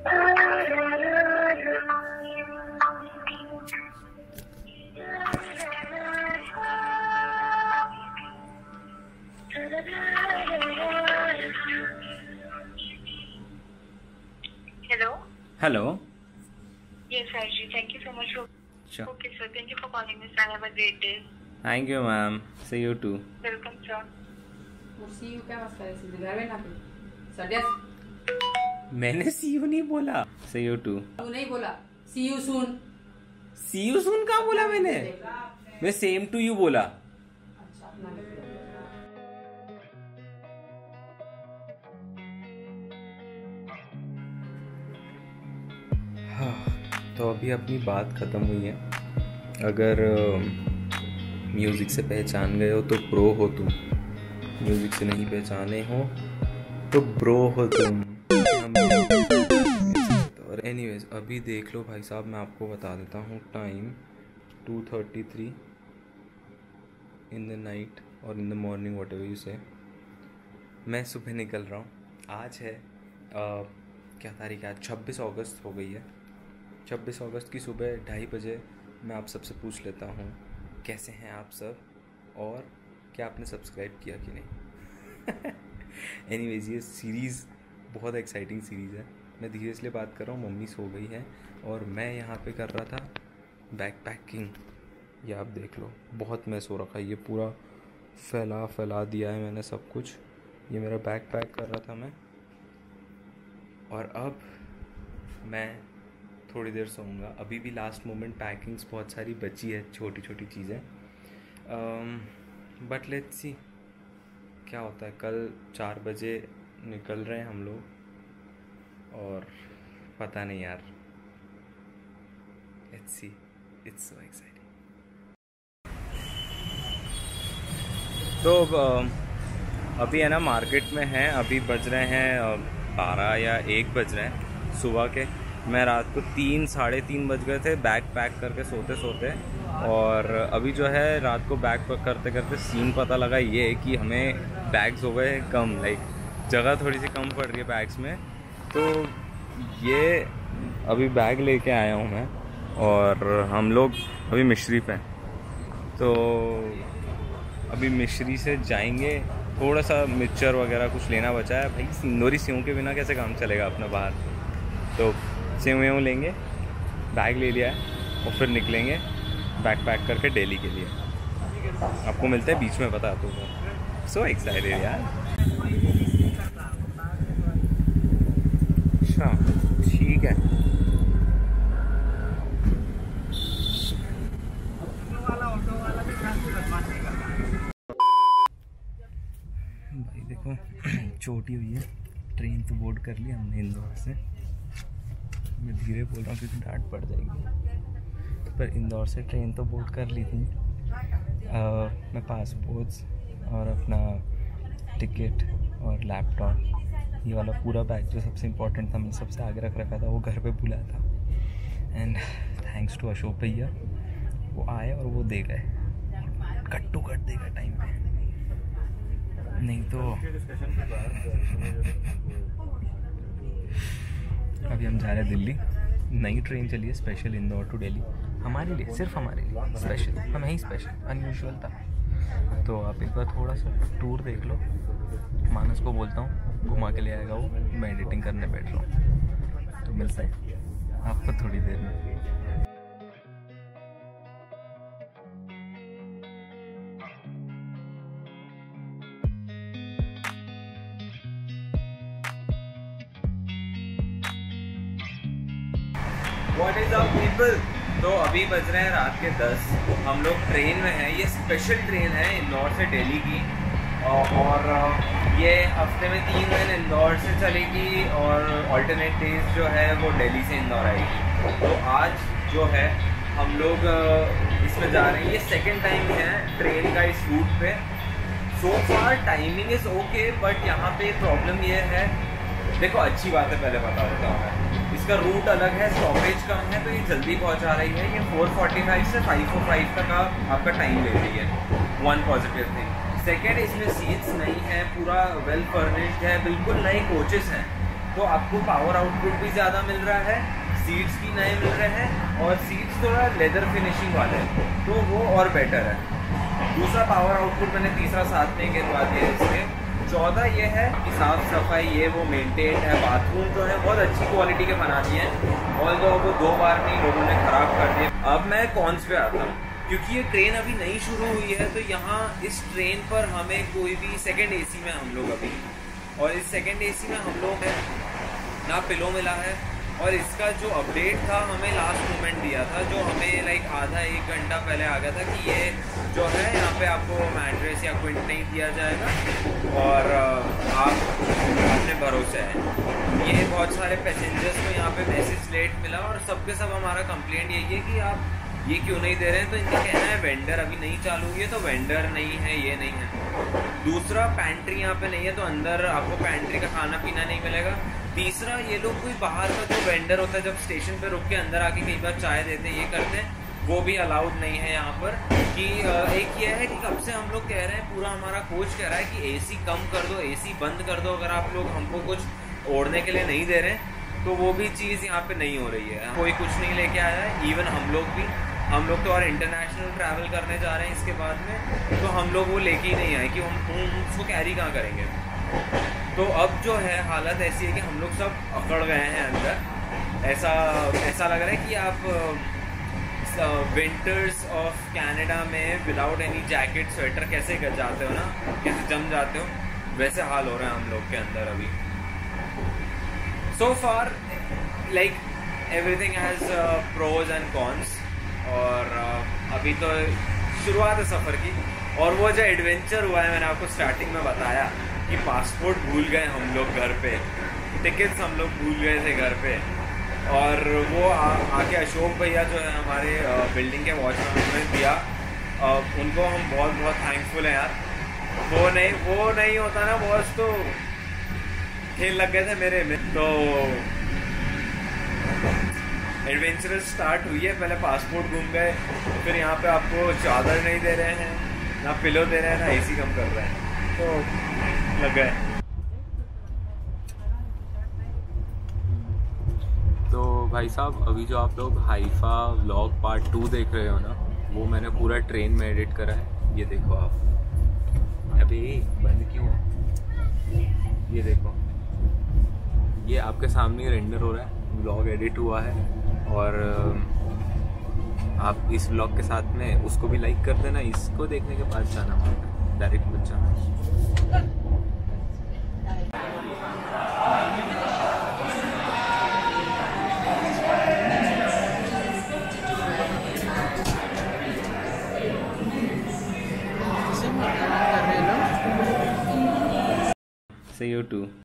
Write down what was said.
Hello. Yes, Archie. Thank you so much for. Sure. Okay, sir. Thank you for calling me, sir. Have a great day. Thank you, ma'am. See you too. Welcome, sir. See you क्या मस्त है सीधे घर में ना पे सड्या मैंने see you नहीं बोला. See you too. तू नहीं बोला see you soon. See you soon कहाँ बोला मैंने? मैं same to you बोला. अच्छा अपना तो अभी अपनी बात ख़त्म हुई है. अगर म्यूज़िक से पहचान गए हो तो प्रो हो तुम, म्यूज़िक से नहीं पहचाने हो तो ब्रो हो तुम. और एनीवेज अभी देख लो भाई साहब, मैं आपको बता देता हूँ टाइम 2:33 इन द नाइट और in the morning whatever you say. मैं सुबह निकल रहा हूँ. आज है क्या तारीख है? आज 26 अगस्त हो गई है. 26 अगस्त की सुबह 2:30 बजे मैं आप सबसे पूछ लेता हूँ कैसे हैं आप सब और क्या आपने सब्सक्राइब किया कि नहीं. एनीवेज ये सीरीज़ बहुत एक्साइटिंग सीरीज़ है. मैं धीरे इसलिए बात कर रहा हूँ, मम्मी सो गई है और मैं यहाँ पे कर रहा था बैग पैकिंग. ये आप देख लो, बहुत मैस हो रखा है. ये पूरा फैला दिया है मैंने सब कुछ. ये मेरा बैग पैक कर रहा था मैं. और अब मैं थोड़ी देर सोऊंगा. अभी भी लास्ट मोमेंट पैकिंग्स बहुत सारी बची है, छोटी छोटी चीज़ें. बट लेट्स सी क्या होता है. कल 4 बजे निकल रहे हैं हम लोग और पता नहीं यार. Let's see, it's so exciting. तो अभी है ना मार्केट में हैं. अभी बज रहे हैं 12 या 1 बज रहे हैं सुबह के. मैं रात को 3 साढ़े 3 बज गए थे बैग पैक करके सोते. और अभी जो है रात को बैग पैक करते करते सीन पता लगा ये कि हमें बैग्स हो गए कम. लाइक जगह थोड़ी सी कम पड़ रही है बैग्स में. तो ये अभी बैग लेके आया हूँ मैं और हम लोग अभी मिश्री पे हैं. तो अभी मिश्री से जाएंगे. थोड़ा सा मिक्सचर वगैरह कुछ लेना बचा है. भाई सिंदूरी सेव के बिना कैसे काम चलेगा अपना बाहर. तो सेव लेंगे, बैग ले लिया है और फिर निकलेंगे बैग पैक करके दिल्ली के लिए. आपको मिलते हैं बीच में, बता दो. सो एक्साइटेड यार. अच्छा ठीक है. भाई देखो चोटी हुई है. ट्रेन तो बोर्ड कर ली हमने इंदौर से. मैं धीरे बोल रहा हूँ क्योंकि डांट पड़ जाएगी. पर इंदौर से ट्रेन तो बोर्ड कर ली थी. मैं पासपोर्ट्स और अपना टिकट और लैपटॉप, ये वाला पूरा बैग जो सबसे इम्पोर्टेंट था मैंने सबसे आगे रख रखा था, वो घर पे भूला था. एंड थैंक्स टू अशोक भैया, वो आए और वो दे गए. कट टू कट देगा टाइम पे, नहीं तो. अभी हम जा रहे हैं दिल्ली. नई ट्रेन चली है स्पेशल इंदौर टू दिल्ली, हमारे लिए, सिर्फ हमारे लिए स्पेशल. हम ही स्पेशल, अनयूजुअल था. तो आप एक बार थोड़ा सा टूर देख लो. मानस को बोलता हूँ घुमा के ले आएगा वो. मैं एडिटिंग करने बैठ रहा हूँ. तो मिलता है आपको थोड़ी देर में. What is up people? तो अभी बज रहे हैं रात के 10. हम लोग ट्रेन में हैं. ये स्पेशल ट्रेन है इंदौर से दिल्ली की. और ये हफ्ते में 3 दिन इंदौर से चलेगी और ऑल्टरनेट डेज जो है वो दिल्ली से इंदौर आएगी. तो आज जो है हम लोग इसमें जा रहे हैं. ये सेकंड टाइम है ट्रेन का इस रूट पे. So far timing is okay, but यहाँ पे प्रॉब्लम ये है. देखो अच्छी बात है, पहले बता देता हूँ मैं. इसका रूट अलग है, स्टॉपेज कम है, तो ये जल्दी पहुँचा रही है. ये 4:45 से 5:05 तक आपका टाइम ले रही है. One positive thing. सेकेंड, इसमें सीट्स नहीं है, पूरा वेल फर्निश्ड है, बिल्कुल नए कोचेस हैं. तो आपको पावर आउटपुट भी ज़्यादा मिल रहा है, सीट्स भी नए मिल रहे हैं और सीट्स थोड़ा लेदर फिनिशिंग वाले हैं, तो वो और बेटर है। दूसरा पावर आउटपुट मैंने तीसरा साथ में गिनवा दिया इसके। 14 ये है कि साफ़ सफाई ये वो मेंटेन है, बाथरूम जो है बहुत अच्छी क्वालिटी के बना दिए हैं, और तो वो 2 बार में लोगों ने ख़राब कर दिए। अब मैं कॉन्स पे आता हूँ, क्योंकि ये ट्रेन अभी नई शुरू हुई है, तो यहाँ इस ट्रेन पर हमें कोई भी सेकेंड AC में हम लोग अभी, और इस सेकेंड AC में हम लोग ना पिलो मिला है, और इसका जो अपडेट था हमें लास्ट मोमेंट दिया था, जो हमें लाइक आधा 1 घंटा पहले आ गया था कि ये जो है यहाँ पे आपको मैट्रेस या क्विंट नहीं दिया जाएगा और आप अपने भरोसे हैं। ये बहुत सारे पैसेंजर्स को यहाँ पे मैसेज लेट मिला, और सबके सब हमारा कंप्लेंट यही है कि आप ये क्यों नहीं दे रहे हैं। तो इनका कहना है वेंडर अभी नहीं चालू हुई है, तो वेंडर नहीं है, ये नहीं है। दूसरा पैंट्री यहाँ पे नहीं है, तो अंदर आपको पैंट्री का खाना पीना नहीं मिलेगा। तीसरा ये लोग कोई बाहर का जो वेंडर होता है जब स्टेशन पे रुक के अंदर आके कई बार चाय देते हैं, ये करते हैं, वो भी अलाउड नहीं है यहाँ पर। कि एक ये है कि कब से हम लोग कह रहे हैं, पूरा हमारा कोच कह रहा है कि AC कम कर दो, AC बंद कर दो, अगर आप लोग हमको कुछ ओढ़ने के लिए नहीं दे रहे हैं, तो वो भी चीज़ यहाँ पे नहीं हो रही है। कोई कुछ नहीं लेके आया है, इवन हम लोग तो और इंटरनेशनल ट्रैवल करने जा रहे हैं इसके बाद में, तो हम लोग वो लेके ही नहीं आए कि हम उसको कैरी कहाँ करेंगे। तो अब जो है हालत ऐसी है कि हम लोग सब अकड़ गए हैं अंदर। ऐसा लग रहा है कि आप विंटर्स ऑफ कनाडा में विदाउट एनी जैकेट स्वेटर कैसे जाते हो ना, कैसे जम जाते हो, वैसे हाल हो रहा है हम लोग के अंदर अभी। So far like everything has pros and cons, और अभी तो शुरुआत है सफ़र की। और वो जो एडवेंचर हुआ है, मैंने आपको स्टार्टिंग में बताया कि पासपोर्ट भूल गए हम लोग घर पे, टिकट्स हम लोग भूल गए थे घर पे, और वो आके अशोक भैया जो है हमारे बिल्डिंग के वॉचमैन ने दिया, उनको हम बहुत बहुत थैंकफुल हैं यार। वो नहीं होता ना बॉस, तो खेल लग गए थे मेरे में। तो एडवेंचरस स्टार्ट हुई है, पहले पासपोर्ट घूम गए, फिर यहाँ पे आपको चादर नहीं दे रहे हैं, ना पिलो दे रहे हैं, ना AC कम कर रहे हैं, तो लग गए। तो भाई साहब अभी जो आप लोग हाइफा व्लॉग पार्ट 2 देख रहे हो ना, वो मैंने पूरा ट्रेन में एडिट करा है। ये देखो आप, अभी बंद क्यों, ये देखो, ये आपके सामने रेंडर हो रहा है, व्लॉग एडिट हुआ है। और आप इस व्लॉग के साथ में उसको भी लाइक कर देना, इसको देखने के बाद जाना वहाँ पे, डायरेक्ट मत जाना। See you too.